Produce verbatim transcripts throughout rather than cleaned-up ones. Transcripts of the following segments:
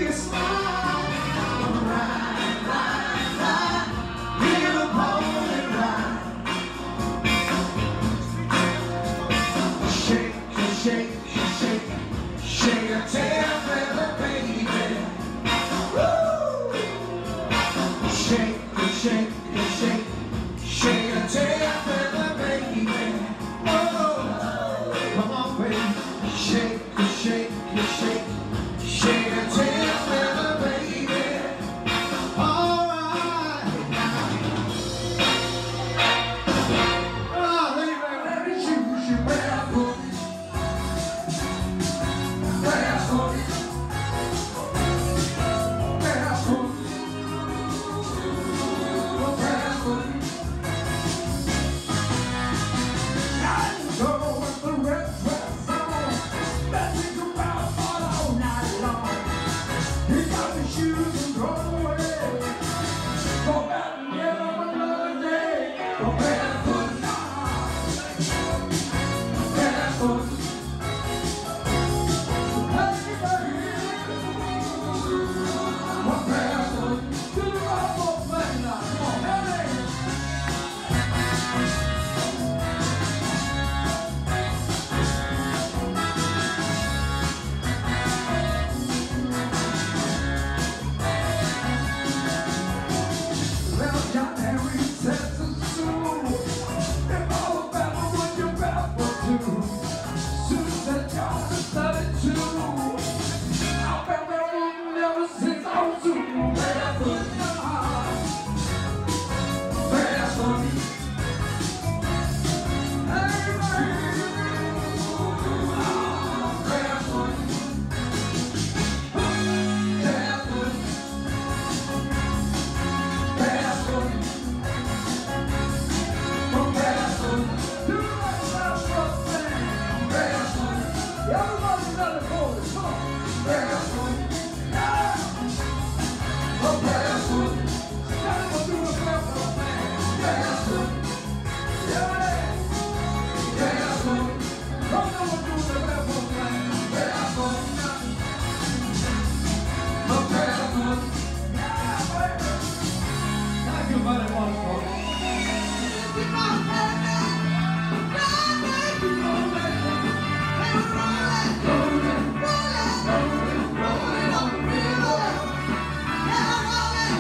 a smile. Ride, ride, ride, Liverpool and ride. Shake, shake, shake, shake a tail feather, baby. Woo! Shake, shake, shake, shake a tail feather, baby. Oh, come on, baby. Shake, shake, shake, shake a tail feather, baby. All right now. Oh, baby, let me choose you barefoot. Barefoot. Barefoot. Barefoot. I go with the red dress on. Let's go out all night long. He got the shoes and go away. Go back and get up another day. Go barefoot now. Barefoot. Hey, baby. Go barefoot. Do the right thing now. Come on, hey. Well, Jam Nelly says it's true. If all about what you're barefoot too. Susan John is thirty-two. I've been barefoot ever since I was two. Barefoot now. Barefoot. Hey, baby. Oh, barefoot. Barefoot. Barefoot. Oh, barefoot. Do the right barefoot thing. Barefoot. Everybody Nelly Foleys, come on. Barefoot. Yeah. Oh, barefoot. Gotta do the barefoot thing. Barefoot. Yeah. Barefoot. Come on, do the barefoot thing. Barefoot. Oh, barefoot. Yeah, baby. Thank you very much, folks. Rolling, rolling, rolling on the river. Yeah, rolling.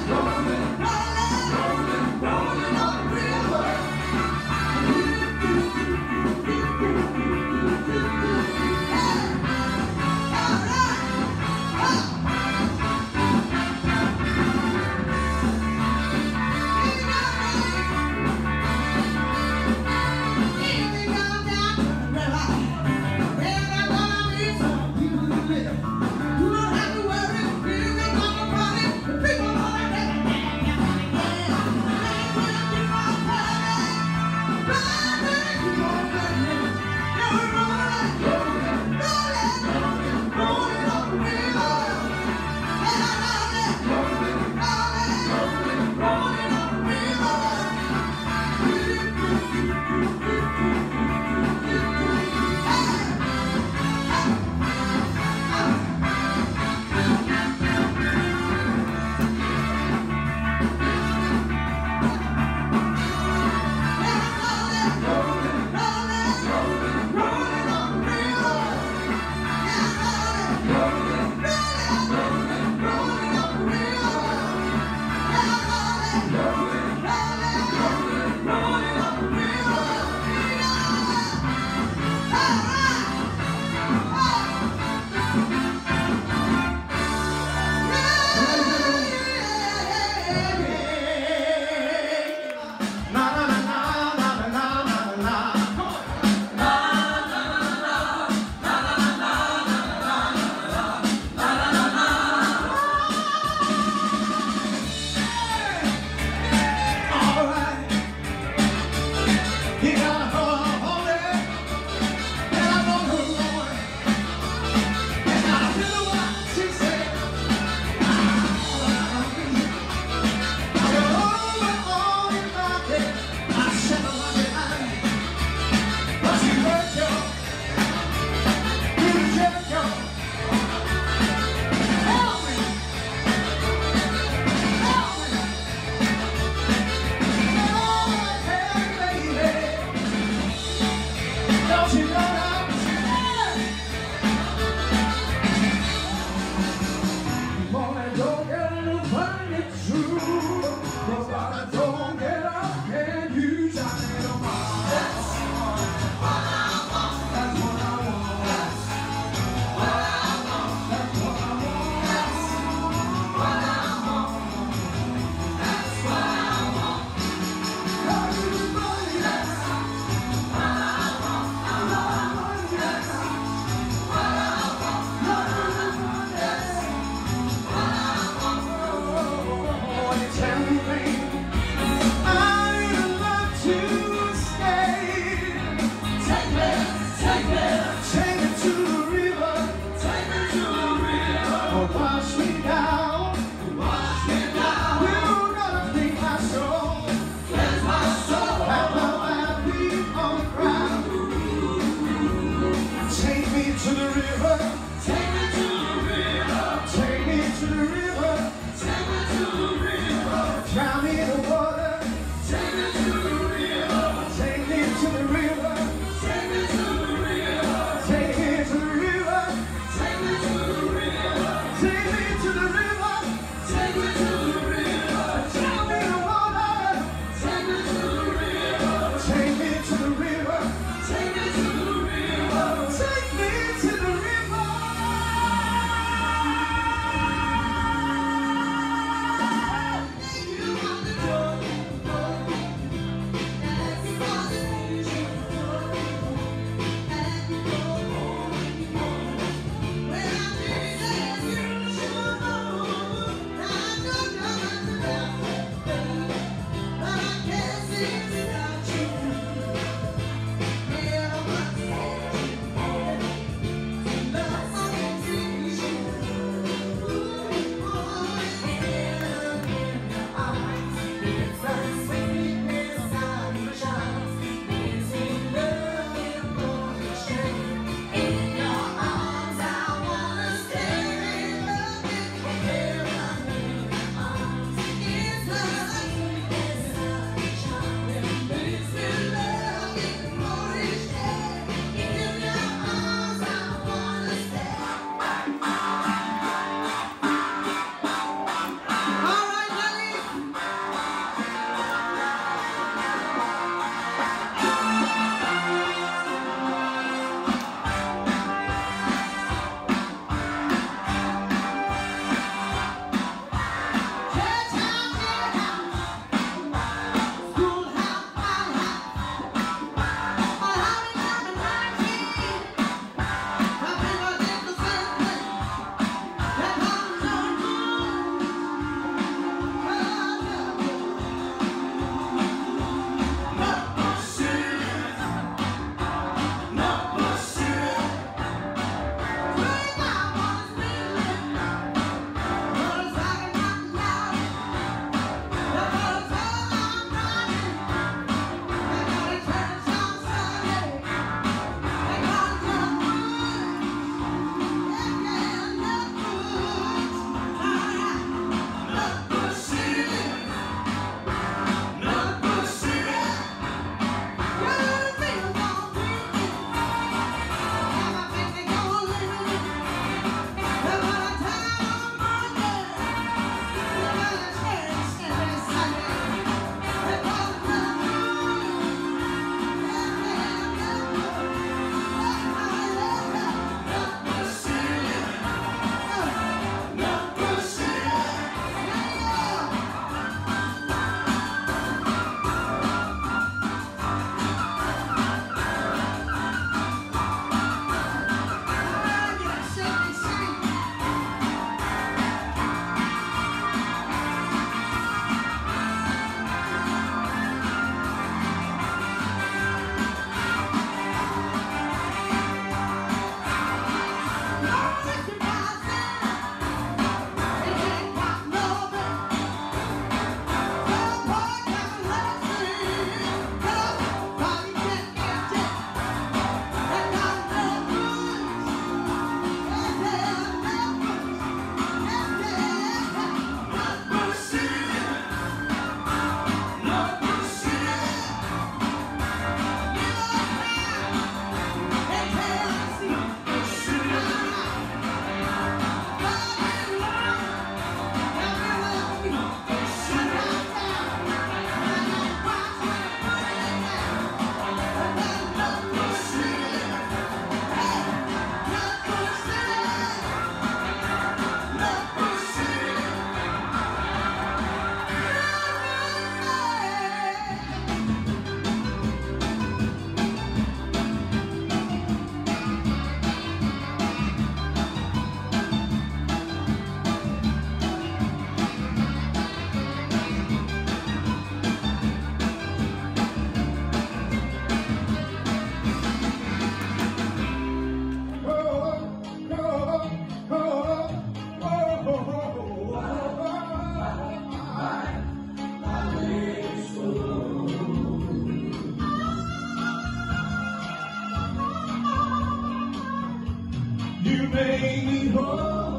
make me whole.